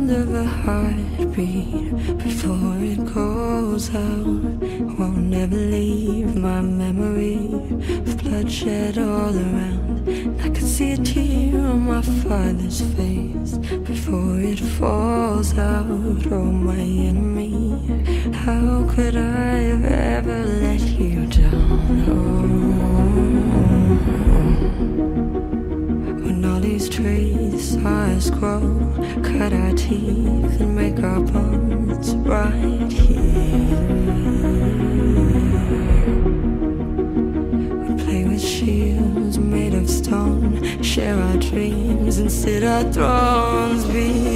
sound of a heartbeat before it goes out won't never leave my memory of bloodshed all around. I could see a tear on my father's face before it falls out. Oh, my enemy, how could I have ever let you down? When all these trees saw us grow, cut our teeth and make our bones right here. We play with shields made of stone, share our dreams and sit our thrones. Be